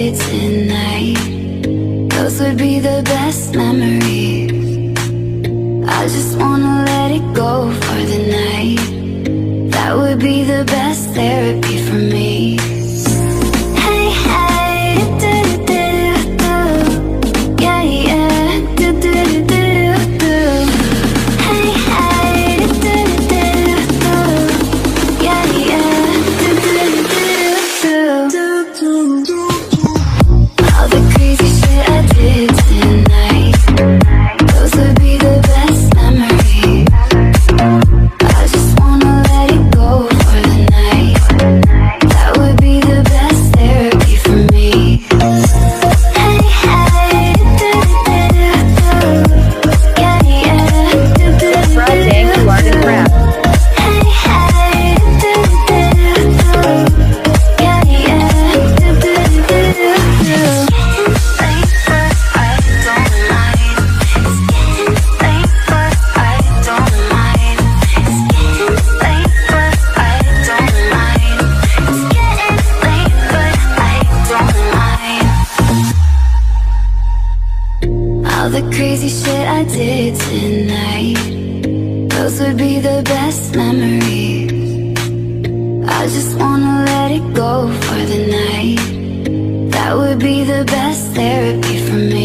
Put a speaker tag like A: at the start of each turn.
A: did tonight, those would be the best memories. I just wanna let it go for the night. That would be the best therapy for me. Hey, hey, do-do-do-do-do. Yeah, yeah, do-do-do-do-do. Hey, hey, do-do-do-do-do. Yeah, yeah, do-do-do-do-do. All the crazy shit I did tonight, those would be the best memories. I just wanna let it go for the night. That would be the best therapy for me. Hey, hey, do-do-do-do-do. Yeah, yeah, do-do-do-do-do.
B: Friday, Anku art and rap.
A: Hey, hey, do-do-do-do-do. Yeah, yeah, do-do-do-do-do. All the crazy shit I did tonight, those would be the best memories. I just wanna let it go for the night. That would be the best therapy for me.